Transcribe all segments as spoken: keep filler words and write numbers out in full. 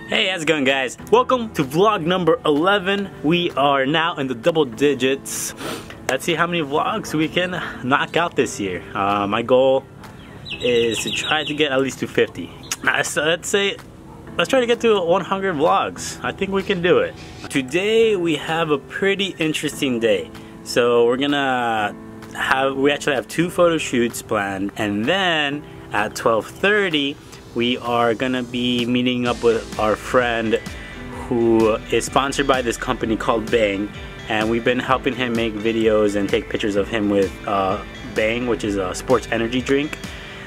Hey, how's it going, guys? Welcome to vlog number eleven. We are now in the double digits. Let's see how many vlogs we can knock out this year. Uh, my goal is to try to get at least to fifty. Let's, let's say, let's try to get to one hundred vlogs. I think we can do it. Today we have a pretty interesting day. So we're gonna have, we actually have two photo shoots planned, and then at twelve thirty we are gonna be meeting up with our friend who is sponsored by this company called Bang, and we've been helping him make videos and take pictures of him with uh, Bang, which is a sports energy drink.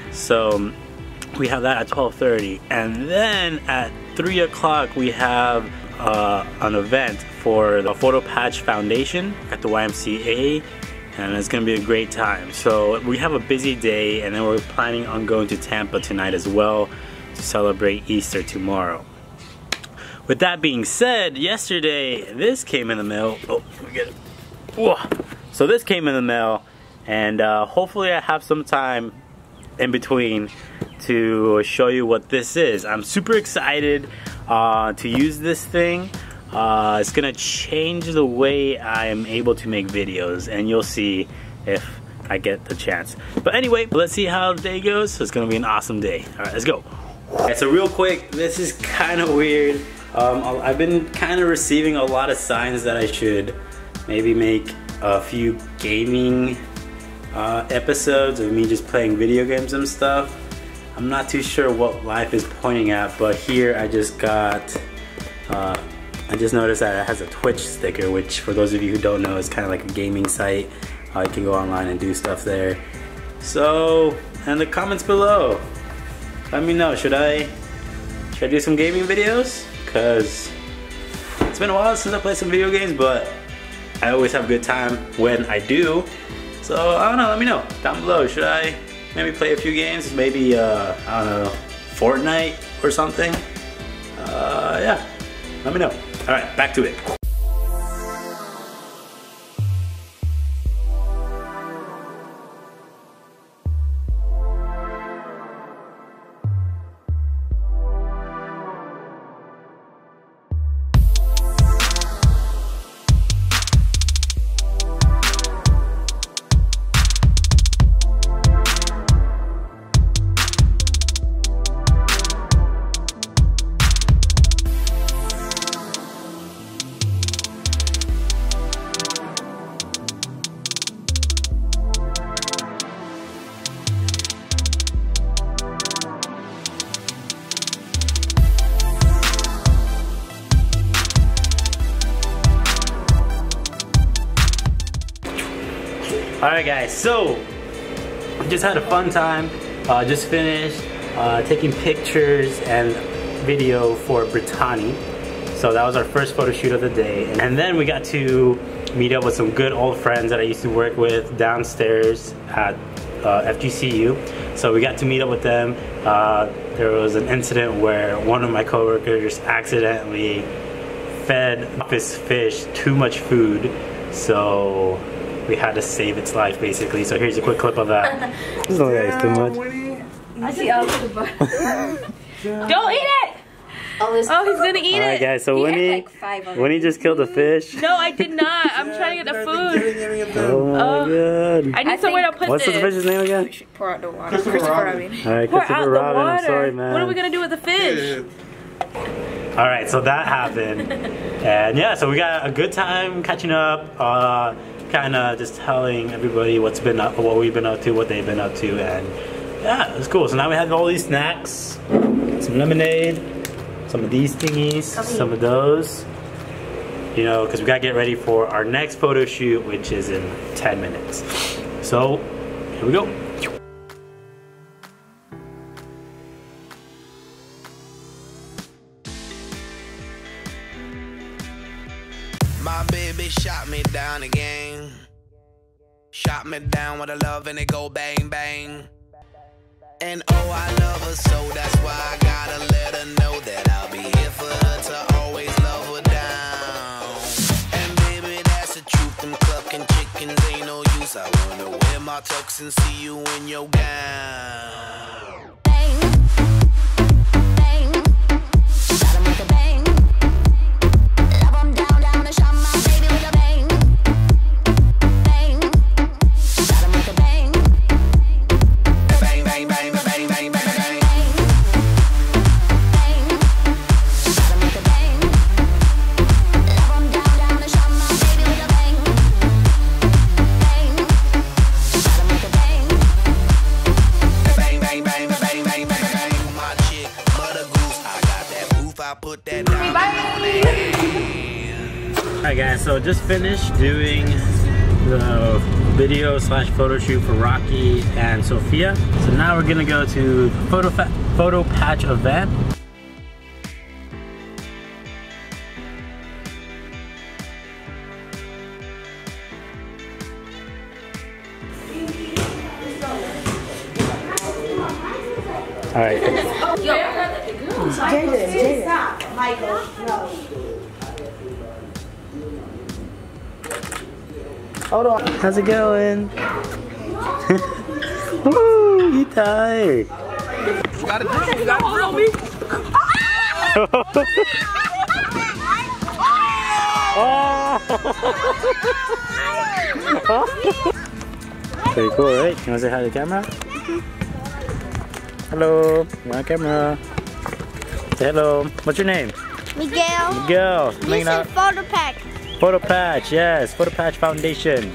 So we have that at twelve thirty, and then at three o'clock we have uh, an event for the Photo Patch Foundation at the Y M C A, and it's gonna be a great time. So we have a busy day, and then we're planning on going to Tampa tonight as well to celebrate Easter tomorrow. With that being said, yesterday this came in the mail. Oh, let me get it. Whoa. So this came in the mail, and uh, hopefully I have some time in between to show you what this is. I'm super excited uh, to use this thing. Uh, it's gonna change the way I am able to make videos, and you'll see if I get the chance. But anyway, let's see how the day goes. It's gonna be an awesome day. All right, let's go. Alright, so real quick, this is kind of weird. Um, I've been kind of receiving a lot of signs that I should maybe make a few gaming uh, episodes of me just playing video games and stuff. I'm not too sure what life is pointing at, but here I just got uh, I just noticed that it has a Twitch sticker, which for those of you who don't know is kind of like a gaming site. Uh, you can go online and do stuff there. So, in the comments below, let me know, should I, should I do some gaming videos? Cause it's been a while since I played some video games, but I always have a good time when I do. So, I don't know, let me know down below. Should I maybe play a few games? Maybe, uh, I don't know, Fortnite or something? Uh, yeah, let me know. All right, back to it. Alright guys, so we just had a fun time, uh, just finished uh, taking pictures and video for Brittany. So that was our first photo shoot of the day, and then we got to meet up with some good old friends that I used to work with downstairs at uh, F G C U. So we got to meet up with them. Uh, there was an incident where one of my coworkers accidentally fed this fish too much food, so we had to save its life basically. So here's a quick clip of that. This don't guys too much. I see all the butt. Don't eat it! Oh, he's gonna eat it. Alright guys, so Winnie, like Winnie just killed a fish. No, I did not. I'm trying to get the food. Oh my uh, god. I need I somewhere to put What's this. What's the fish's name again? We should pour out the water. Christopher Robin. Alright, Pour Christopher out Robin, the water. I'm sorry man. What are we gonna do with the fish? Alright, so that happened. And yeah, so we got a good time catching up. Uh, kind of just telling everybody what's been up, what we've been up to, what they've been up to, and yeah, it's cool. So now we have all these snacks, some lemonade, some of these thingies, some of those, you know, because we gotta get ready for our next photo shoot, which is in ten minutes. So here we go. My baby shot me down again. Shot me down with a love and it go bang bang. And oh, I love her so, that's why I gotta let her know that I'll be here for her to always love her down. And baby, that's the truth, them clucking chickens ain't no use. I wanna wear my tux and see you in your gown. Bang, bang, got 'em like a bang. I put that diamond on their hand. Alright guys, so just finished doing the video slash photo shoot for Rocky and Sophia. So now we're gonna go to the photo, photo patch event. Alright. Jaden, Jaden. Stop, Michael. No. Hold on. How's it going? Woo, you tired. You gotta drill, you gotta drill me. Pretty cool, right? You wanna say hi to the camera? Hello, you're on camera. Say hello. What's your name? Miguel. Miguel. This is photo pack. Photo patch, yes. Photo patch foundation.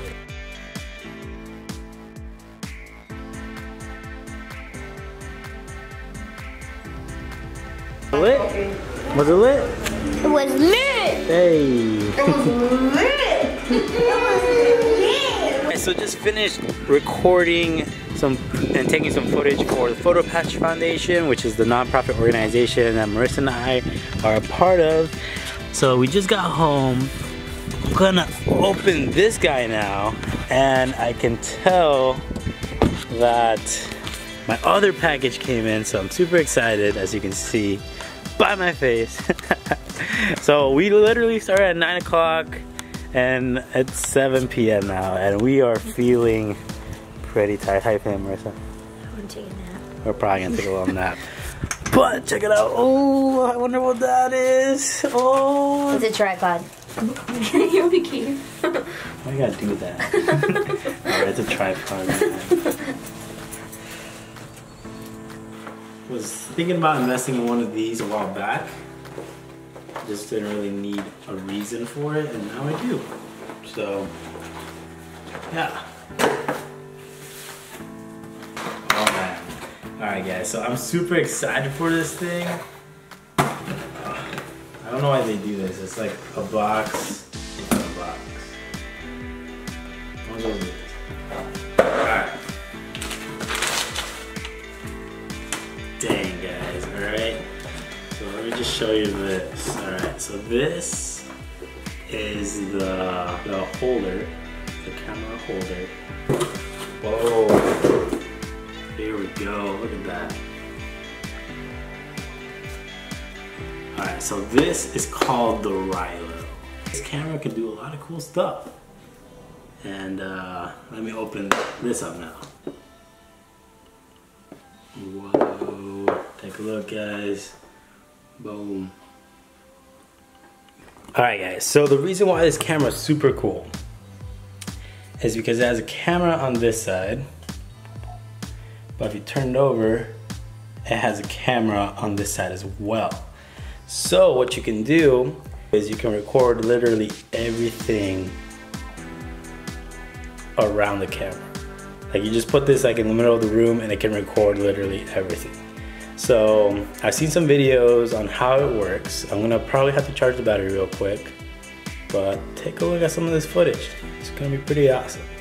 Lit? Was it lit? It was lit. Hey. It was lit. It was lit. So just finished recording some and taking some footage for the Photo Patch Foundation, which is the nonprofit organization that Marissa and I are a part of. So we just got home. I'm gonna open this guy now, and I can tell that my other package came in, so I'm super excited, as you can see by my face. So we literally started at nine o'clock and it's seven P M now, and we are feeling pretty tired. How you feeling, Marissa? I want to take a nap. We're probably gonna take a little nap. But check it out. Oh, I wonder what that is. Oh, It's a tripod. You'll be cute. why you gotta do that? Alright, it's a tripod. Was thinking about investing in one of these a while back. Just didn't really need a reason for it, and now I do. So, yeah. Oh man. Alright guys, so I'm super excited for this thing. I don't know why they do this. It's like a box in a box. What was this? Alright. Dang guys, alright. So let me just show you this. Alright, so this is the, the holder, the camera holder. Whoa. Here we go, look at that. Alright, so this is called the Rilo. This camera can do a lot of cool stuff. And uh, let me open this up now. Whoa, take a look guys. Boom. Alright guys, so the reason why this camera is super cool is because it has a camera on this side, but if you turn it over, it has a camera on this side as well. So what you can do is you can record literally everything around the camera. Like you just put this like in the middle of the room and it can record literally everything. So I've seen some videos on how it works. I'm gonna probably have to charge the battery real quick, but take a look at some of this footage. It's gonna be pretty awesome.